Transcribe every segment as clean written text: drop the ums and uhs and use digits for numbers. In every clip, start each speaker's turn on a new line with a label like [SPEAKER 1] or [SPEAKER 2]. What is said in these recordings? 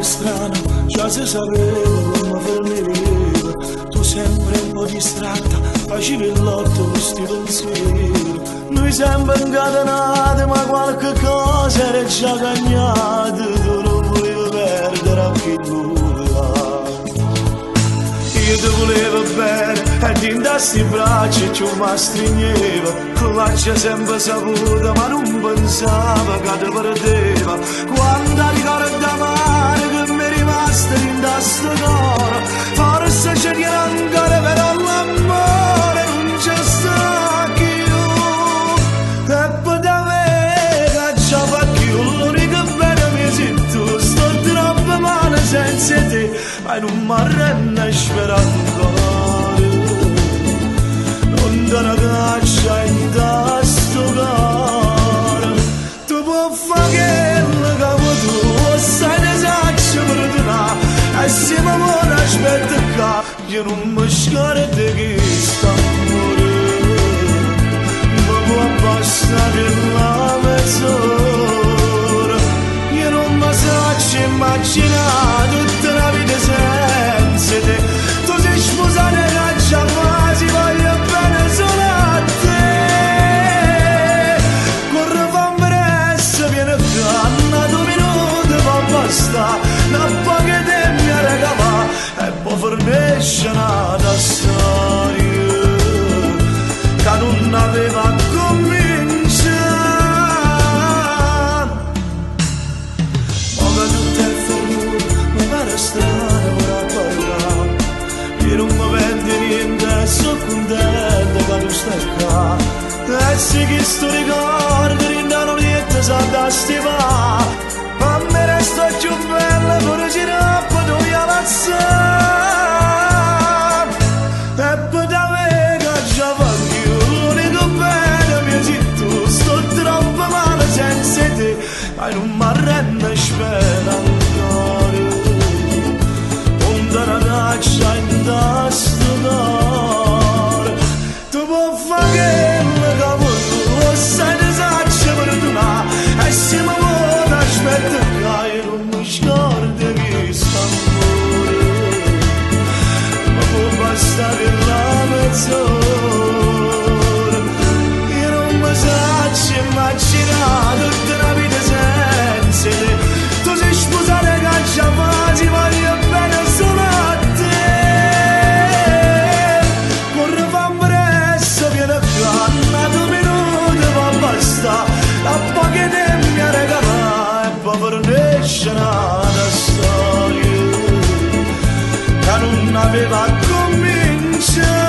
[SPEAKER 1] è strano, già si sapeva come fermeriva. Tu sempre un po' distratta, facevi il lotto con sti pensieri. Noi sempre incatenati, ma qualche cosa era già cagnata. Tu non volevi perdere anche nulla. Io ti volevo bene e ti indassi i bracci e tu mi stringeva. L'ho sempre saputo ma non pensavo che ti perdeva. Quando ricordo amare che mi è rimasto in questo cuore, forse ce n'è ancora però l'amore non c'è stato più. E poi da me che ci fa più, l'unica bene mi sei tu. Sto troppo male senza te, ma non mi arrendo a sperare ancora. Non te ne caccia in questo cuore. Tu puoi fare quello che tu sai ne saccio perdonare. E se mi vuole aspetta qua, io non mi scordo che sta amore. Ma può bastare la mezz'ora. Io non mi saccio immaginare tutta la vita senza te. Tu sei sposata che già quasi voglio bene solo a te. Corre fammi presto, vieni qua, una 2 minuti va basta. Non poche te mi regala e poi fornisce una storia che non aveva cominciato. Ma tutto è finito, mi pare strano ora parlare. Io non mi vende niente, sono contento che tu stai qua. E se che sto ricordo rindano niente sa da stivare. Ma me resto più bella pure girappo tu io l'azzare. E poi da me che già fa più, l'unico bene mi sei tu. Sto troppo male senza te, ma non mi arrendo a sperare ancora. Non te ne caccia in questo cuore. Tu puoi fare quello che vuoi, sai ne saccio perdonare. E se mi vuoi aspetta qua, io non mi scordo che sta amore. Ma può bastare la mezz'ora. Io non mi saccio immaginare tutta la vita senza te. Tu sei sposata che già quasi voglio bene solo a te. Corre fammi presto, vieni qua, una 2 minuti va basta. A poche te mi regala e poi fornisce una storia che non aveva cominciato.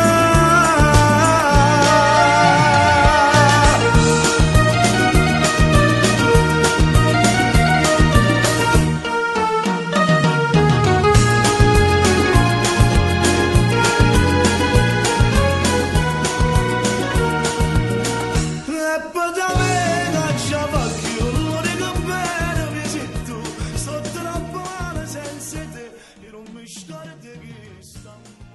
[SPEAKER 1] E poi da me che già va più, l'unico bene mi sei tu. Sto troppo male senza te, io non mi scordo che sta